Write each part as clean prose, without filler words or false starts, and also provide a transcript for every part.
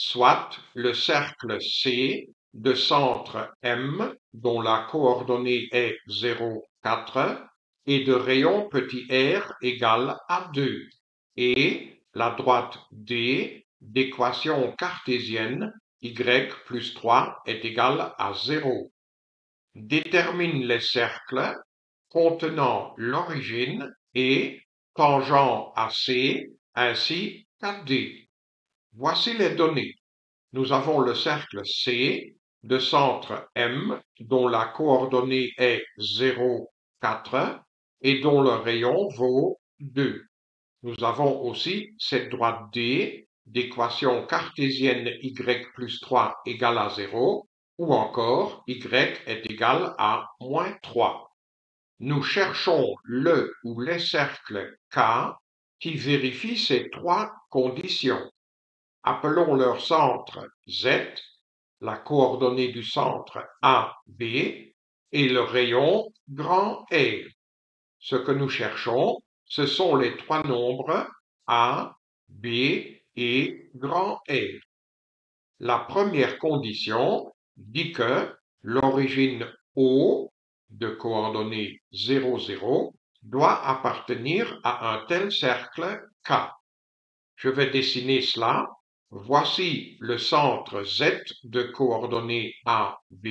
soit le cercle C de centre M dont la coordonnée est 0, 4 et de rayon petit r égale à 2 et la droite D d'équation cartésienne y plus 3 est égale à 0. Détermine les cercles contenant l'origine et tangent à C ainsi qu'à D. Voici les données. Nous avons le cercle C de centre M dont la coordonnée est 0, 4 et dont le rayon vaut 2. Nous avons aussi cette droite D d'équation cartésienne y plus 3 égale à 0 ou encore y est égal à moins 3. Nous cherchons le ou les cercles K qui vérifient ces trois conditions. Appelons leur centre Z, la coordonnée du centre A, B et le rayon grand R. Ce que nous cherchons, ce sont les trois nombres A, B et grand R. La première condition dit que l'origine O de coordonnées 0, 0 doit appartenir à un tel cercle K. Je vais dessiner cela. Voici le centre Z de coordonnées A, B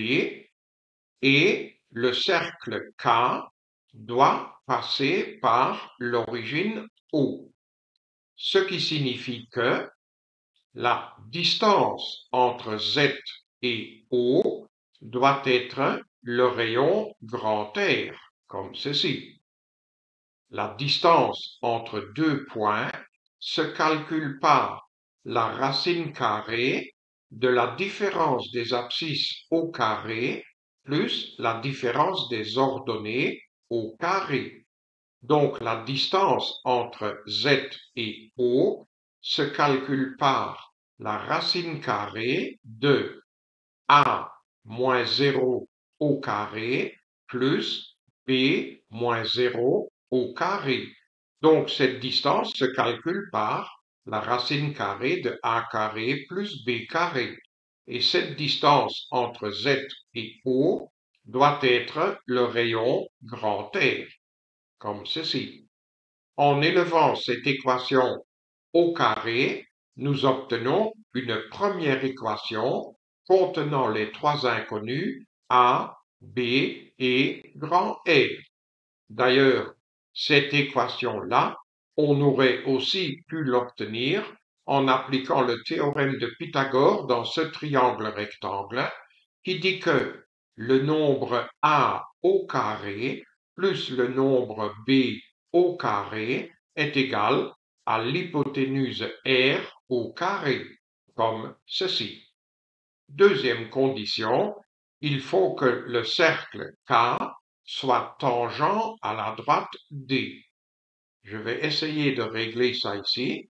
et le cercle K doit passer par l'origine O. Ce qui signifie que la distance entre Z et O doit être le rayon grand R, comme ceci. La distance entre deux points se calcule par la racine carrée de la différence des abscisses au carré plus la différence des ordonnées au carré. Donc la distance entre Z et O se calcule par la racine carrée de A moins 0 au carré plus B moins 0 au carré. Donc cette distance se calcule par la racine carrée de A carré plus B carré. Et cette distance entre Z et O doit être le rayon grand R, comme ceci. En élevant cette équation au carré, nous obtenons une première équation contenant les trois inconnus A, B et grand R. D'ailleurs, cette équation-là, on aurait aussi pu l'obtenir en appliquant le théorème de Pythagore dans ce triangle rectangle qui dit que le nombre A au carré plus le nombre B au carré est égal à l'hypoténuse R au carré, comme ceci. Deuxième condition, il faut que le cercle K soit tangent à la droite D. Je vais essayer de régler ça ici.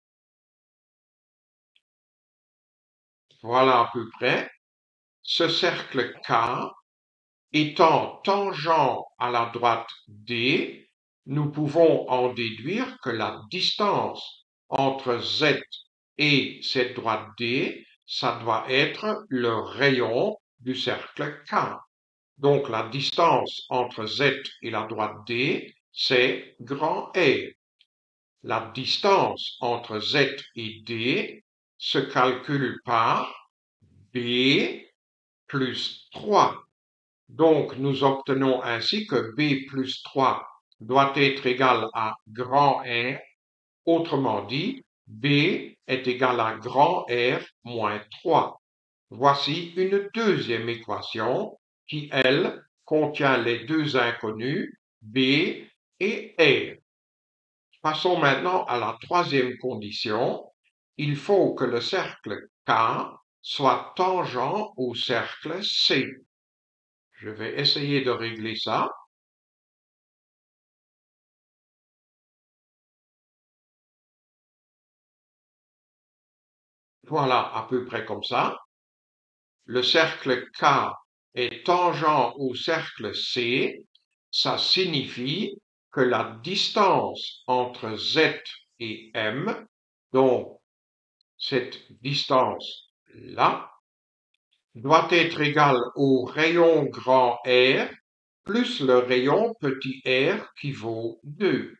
Voilà à peu près. Ce cercle K étant tangent à la droite D, nous pouvons en déduire que la distance entre Z et cette droite D, ça doit être le rayon du cercle K. Donc la distance entre Z et la droite D, c'est grand R. La distance entre Z et D se calcule par B plus 3. Donc nous obtenons ainsi que B plus 3 doit être égal à grand R. Autrement dit, B est égal à grand R moins 3. Voici une deuxième équation qui, elle, contient les deux inconnus B et R. Passons maintenant à la troisième condition. Il faut que le cercle K soit tangent au cercle C. Je vais essayer de régler ça. Voilà, à peu près comme ça. Le cercle K est tangent au cercle C. Ça signifie que la distance entre Z et M, donc cette distance là, doit être égal au rayon grand R plus le rayon petit r qui vaut 2.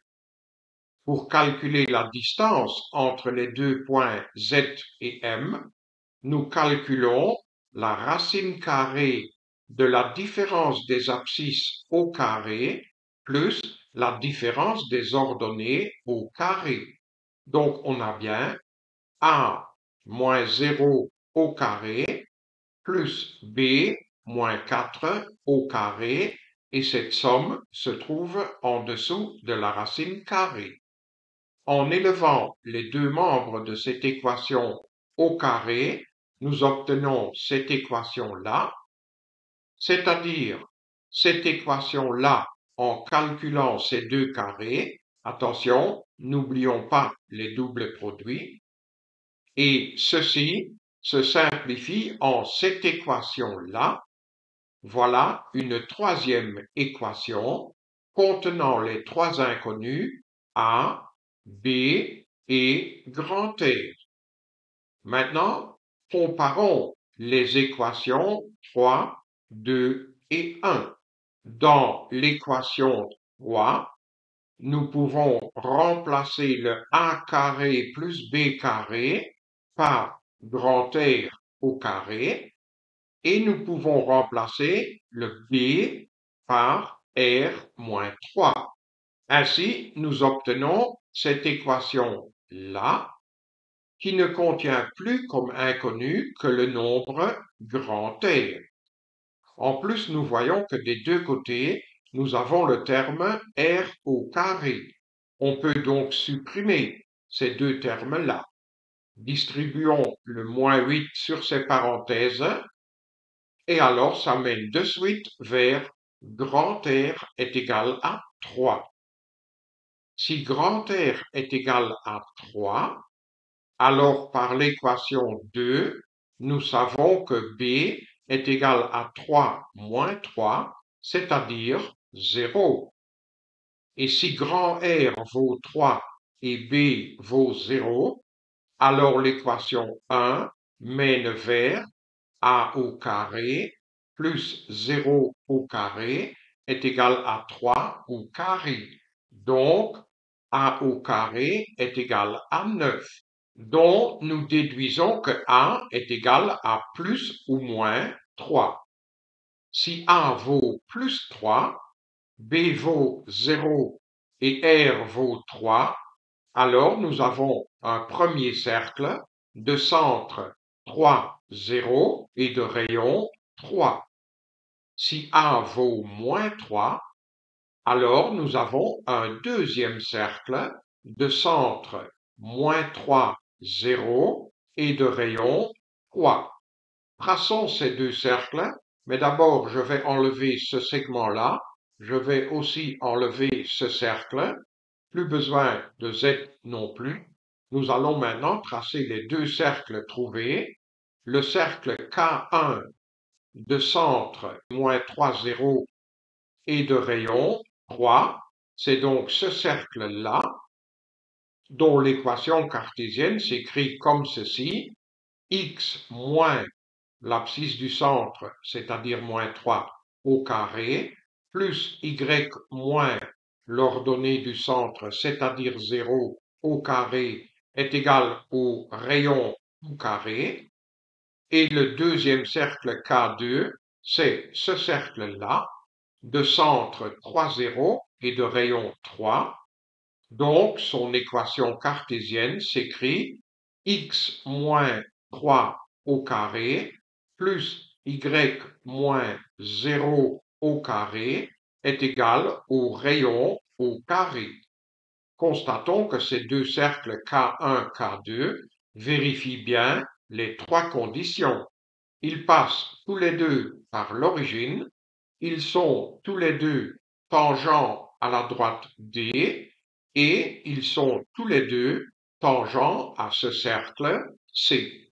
Pour calculer la distance entre les deux points Z et M, nous calculons la racine carrée de la différence des abscisses au carré plus la différence des ordonnées au carré. Donc on a bien A moins 0 au carré plus B moins 4 au carré, et cette somme se trouve en dessous de la racine carrée. En élevant les deux membres de cette équation au carré, nous obtenons cette équation-là, c'est-à-dire cette équation-là en calculant ces deux carrés. Attention, n'oublions pas les doubles produits. Et ceci se simplifie en cette équation-là. Voilà une troisième équation contenant les trois inconnus A, B et grand R. Maintenant, comparons les équations 3, 2 et 1. Dans l'équation 3, nous pouvons remplacer le A carré plus B carré par grand R au carré, et nous pouvons remplacer le B par R moins 3. Ainsi, nous obtenons cette équation-là, qui ne contient plus comme inconnu que le nombre grand R. En plus, nous voyons que des deux côtés, nous avons le terme R au carré. On peut donc supprimer ces deux termes-là. Distribuons le moins 8 sur ces parenthèses, et alors ça mène de suite vers grand R est égal à 3. Si grand R est égal à 3, alors par l'équation 2, nous savons que B est égal à 3 moins 3, c'est-à-dire 0. Et si grand R vaut 3 et B vaut 0, alors l'équation 1 mène vers A au carré plus 0 au carré est égal à 3 au carré. Donc, A au carré est égal à 9. Donc, nous déduisons que A est égal à plus ou moins 3. Si A vaut plus 3, B vaut 0 et R vaut 3, alors nous avons un premier cercle de centre 3, 0 et de rayon 3. Si A vaut moins 3, alors nous avons un deuxième cercle de centre moins 3, 0 et de rayon 3. Traçons ces deux cercles, mais d'abord je vais enlever ce segment-là, je vais aussi enlever ce cercle, plus besoin de Z non plus. Nous allons maintenant tracer les deux cercles trouvés. Le cercle K1 de centre moins 3, 0 et de rayon 3, c'est donc ce cercle-là, dont l'équation cartésienne s'écrit comme ceci: x moins l'abscisse du centre, c'est-à-dire moins 3 au carré, plus y moins l'ordonnée du centre, c'est-à-dire 0 au carré, est égal au rayon au carré. Et le deuxième cercle K2, c'est ce cercle-là, de centre 3, 0 et de rayon 3. Donc, son équation cartésienne s'écrit x moins 3 au carré plus y moins 0 au carré est égal au rayon au carré. Constatons que ces deux cercles K1, K2 vérifient bien les trois conditions. Ils passent tous les deux par l'origine, ils sont tous les deux tangents à la droite D, et ils sont tous les deux tangents à ce cercle C.